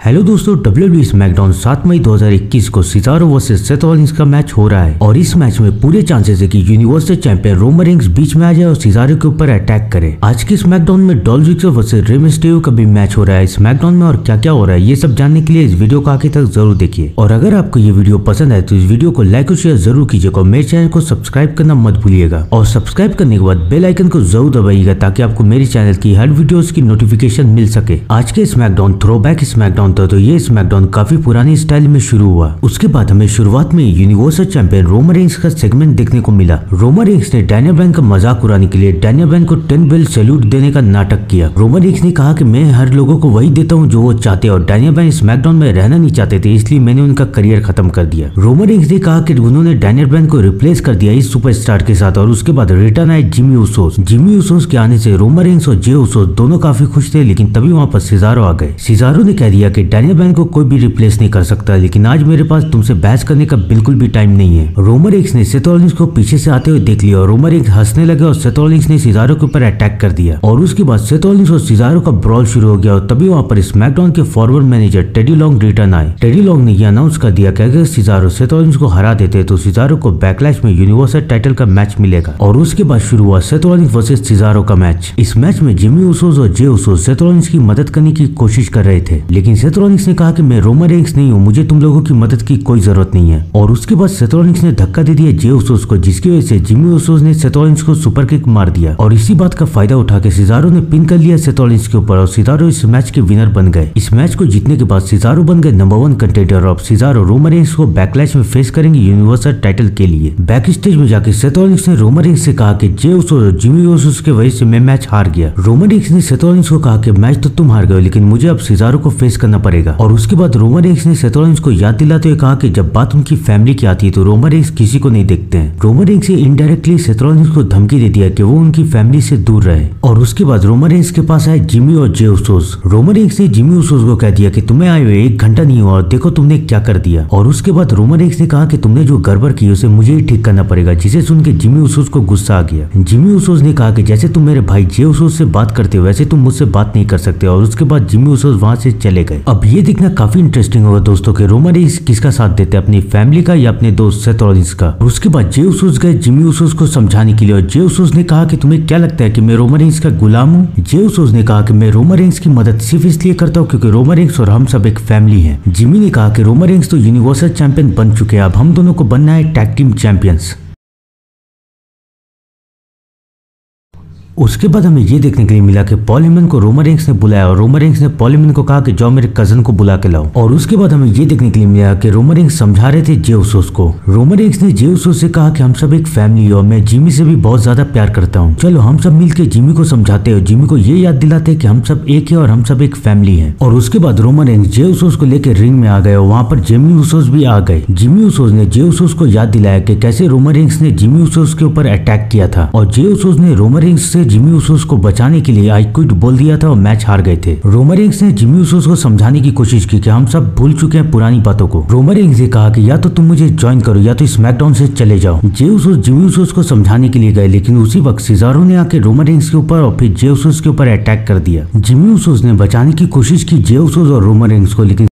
Hello दोस्तों, WWE SmackDown 7 मई 2021 को सिजारो वर्सेस सेथ रॉलिंस का मैच हो रहा है और इस मैच में पूरे चांसेस है कि यूनिवर्सल चैंपियन रोमन रेंस बीच में आ जाए और सिजारो के ऊपर अटैक करे। आज के स्मैकडाउन में Dolph Ziggler versus Rey Mysterio का भी मैच हो रहा है। स्मैकडाउन में और क्या क्या हो रहा है ये सब जानने के लिए इस वीडियो को आगे तक जरूर देखिए। और अगर आपको ये वीडियो पसंद है तो इस वीडियो को लाइक और शेयर जरूर कीजिएगा और मेरे चैनल को सब्सक्राइब करना मत भूलिएगा। और सब्सक्राइब करने के बाद बेल आइकन को जरूर दबाइएगा ताकि आपको मेरे चैनल की हर वीडियोस की नोटिफिकेशन मिल सके। आज के स्मैकडाउन थ्रोबैक स्मैकडाउन था, तो ये स्मैकडाउन काफी पुरानी स्टाइल में शुरू हुआ। उसके बाद हमें शुरुआत में यूनिवर्सल चैंपियन रोमन रेंस का सेगमेंट देखने को मिला। रोमन रेंस ने डैनियल ब्रायन का मजाक उड़ाने के लिए डैनियल ब्रायन को 10 बेल्ट सैल्यूट देने का नाटक किया। रोमन रेंस ने कहा कि मैं हर लोगों को वही देता हूं जो वो चाहते हैं और डैनियल ब्रायन स्मैकडाउन में रहना नहीं चाहते थे, इसलिए मैंने उनका करियर खत्म कर दिया। रोमन रेंस ने कहा कि उन्होंने डैनियल ब्रायन को रिप्लेस कर दिया इस सुपरस्टार के साथ। और उसके बाद रिटर्न आए जिमी उसोस। जिमी उसोस के आने से रोमन रेंस और जे उसोस दोनों काफी खुश थे, लेकिन तभी वहां पर सिजारो आ गए। सिजारो ने कह दिया कि डैनियल ब्रायन को कोई भी रिप्लेस नहीं कर सकता, लेकिन आज मेरे पास तुमसे बहस करने का बिल्कुल भी टाइम नहीं है। रोमन रेंस ने सेथ रॉलिंस को पीछे से आते हुए देख लिया और रोमन रेंस हंसने लगे और सेथ रॉलिंस ने सिजारो के ऊपर अटैक कर दिया। और उसके बाद सेथ रॉलिंस और सिजारो का ब्रॉल शुरू हो गया और तभी वहां पर स्मैकडाउन के forward manager Teddy Long return आए। टेडी लॉन्ग ने यह अनाउंस कर दिया कि अगर सिजारो सेथ रॉलिंस को हरा देते तो सिजारो को बैकलैश में यूनिवर्सल टाइटल का मैच मिलेगा। और उसके बाद शुरू हुआ सेथ रॉलिंस वर्सेस सिजारो का मैच। इस मैच में जिमी उसोस और जे उसोस सेथ रॉलिंस की मदद करने की कोशिश कर रहे थे, लेकिन सेथ रॉलिंस ने कहा कि मैं रोमन रेंस नहीं हूं, मुझे तुम लोगों की मदद की कोई जरूरत नहीं है। और उसके बाद सेथ रॉलिंस ने धक्का दे दिया जे उसोस को, जिसकी वजह से जिमी उसोस ने सेथ रॉलिंस को सुपर किक मार दिया। और इसी बात का फायदा उठा के सिजारो ने पिन कर लिया सेथ रॉलिंस के ऊपर और सिजारो इस मैच के विनर बन गए। इस मैच को जीतने के बाद सिजारो बन गए नंबर 1 कंटेंडर और अब सिजारो रोमन रेंस को बैकलैश में फेस करेंगे यूनिवर्सल टाइटल के लिए। बैक स्टेज में जाकर सेथ रॉलिंस ने रोमन रेंस से कहा कि जे उसोस और जिमी उसोस की वजह से मैं मैच हार गया। रोमन रेंस ने सेथ रॉलिंस को कहा कि मैच तो तुम हार गए, लेकिन मुझे अब सिजारो को फेस करना पड़ेगा। और उसके बाद रोमन रेंस ने सेथ रॉलिंस को याद दिलाते हुए कहा कि जब बात उनकी फैमिली की आती है तो रोमन रेंस किसी को नहीं देखते हैं। रोमन रेंस ने इनडायरेक्टली सेथ रॉलिंस को धमकी दे दिया कि वो उनकी फैमिली से दूर रहे। और उसके बाद रोमन रेंस के पास आए जिमी और जे उसोस। रोमन रेंस ने जिमी उसोस को कह दिया कि तुम्हें आए हुए 1 घंटा नहीं हुआ और देखो तुमने क्या कर दिया। और उसके बाद रोमन रेंस ने कहा कि तुमने जो गड़बड़ की उसे मुझे ही ठीक करना पड़ेगा, जिसे सुन के जिमी उसोस को गुस्सा आ गया। जिमी उसोस ने कहा कि जैसे तुम मेरे भाई जे उसोस से बात करते हो वैसे तुम मुझसे बात नहीं कर सकते। और उसके बाद जिमी उसोस वहां से चले गए। अब ये देखना काफी इंटरेस्टिंग होगा दोस्तों कि रोमन रेंस किसका साथ देते हैं, अपनी फैमिली का या अपने दोस्त सेथ रॉलिंस का। उसके बाद जे उसोस गए जिमी उसोस को समझाने के लिए और जे उसोस ने कहा कि तुम्हें क्या लगता है कि मैं रोमन रेंस का गुलाम हूँ। जे उसोस ने कहा कि मैं रोमन रेंस की मदद सिर्फ इसलिए करता हूँ क्योंकि रोमन रेंस और हम सब एक फैमिली हैं। जिमी ने कहा कि रोमन रेंस तो यूनिवर्सल चैंपियन बन चुके हैं, अब हम दोनों को बनना है टैग टीम चैंपियंस। उसके बाद हमें ये देखने के लिए मिला कि पॉल हेमन को रोमन रेंस ने बुलाया और रोमन रेंस ने पॉल हेमन को कहा कि जाओ मेरे कजन को बुला के लाओ। और उसके बाद हमें ये देखने के लिए मिला कि रोमन रेंस समझा रहे थे जे उसोस को। रोमन रेंस ने जे उसोस से कहा कि हम सब एक फैमिली है और मैं जिमी से भी बहुत ज्यादा प्यार करता हूँ, चलो हम सब मिलकर जिमी को समझाते हैं, जिमी को ये याद दिलाते हैं कि हम सब एक है और हम सब एक फैमिली है। और उसके बाद रोमन रेंस जे उसोस को लेकर रिंग में आ गए और वहां पर जिमी उसोस भी आ गए। जिमी उसोस ने जे उसोस को याद दिलाया कि कैसे रोमन रेंस ने जिमी उसोस के ऊपर अटैक किया था और जे उसोस ने रोमन रेंस से जिमी उसोस को बचाने के लिए आई क्विट बोल दिया था और मैच हार गए थे। रोमन रेंस ने जिमी उसोस को समझाने की कोशिश की कि हम सब भूल चुके हैं पुरानी बातों को। रोमन रेंस ने कहा कि या तो तुम मुझे ज्वाइन करो या तो स्मैकडाउन से चले जाओ। जे उसोस जिमी उसोस को समझाने के लिए गए, लेकिन उसी वक्त सिजारो ने आके रोमन रेंस के ऊपर और फिर जे उसोस के ऊपर अटैक कर दिया। जिमी उसोस ने बचाने की कोशिश की जे उसोस और रोमन रेंस को, लेकिन